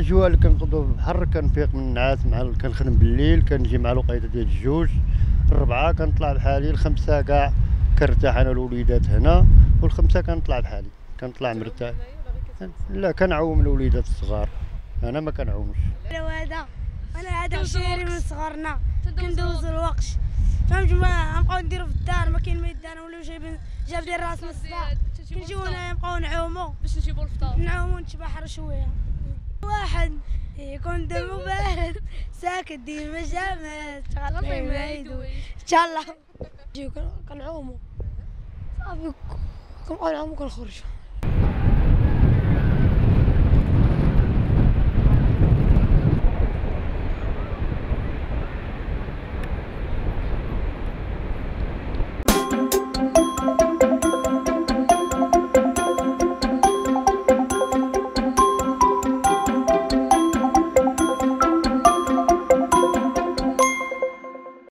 الاجواء اللي كنقضوا في البحر كنفيق من النعاس مع كنخدم بالليل كنجي مع الوقيته ديال الجوج الربعه كنطلع بحالي الخمسه كاع كنرتاح انا والوليدات هنا والخمسه كنطلع بحالي كنطلع مرتاح. لا كنعوم الوليدات الصغار انا ما كنعومش. انا هذا وشيري من صغرنا كندوزو الوقت فهمت ما نبقاو نديرو في الدار ما كاين ما يدار ولاو جابدين راسنا الصباح كنجيو هنا نبقاو نعومو باش نجيبو الفطور نعومو نتبحرو شويه. واحد يكون دمو بارد ساكت ديما جامد غطي ما يدوي ان شاء الله نجيو كنعومو صافي كنبقاو نعومو كنخرجو.